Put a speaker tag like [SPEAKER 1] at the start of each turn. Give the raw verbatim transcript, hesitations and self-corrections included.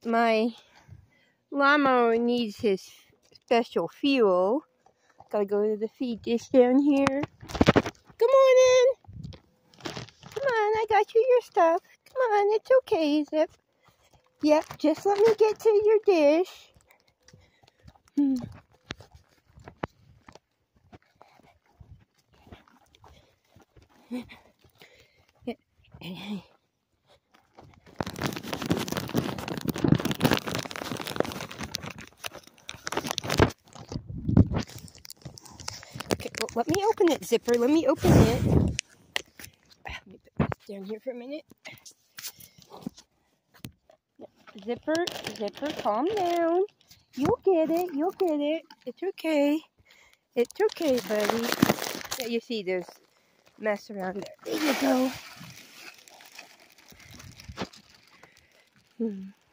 [SPEAKER 1] my lawnmower needs his special fuel. Gotta go to the feed dish down here. Good morning. Come on, I got you your stuff. Come on, it's okay, Zip. Yep, just let me get to your dish. Hmm. Okay, well, let me open it, Zipper. Let me open it. Let me put this down here for a minute. Zipper, Zipper, calm down. You'll get it. You'll get it. It's okay. It's okay, buddy. Yeah, you see there's mess around there. There you go. Hmm.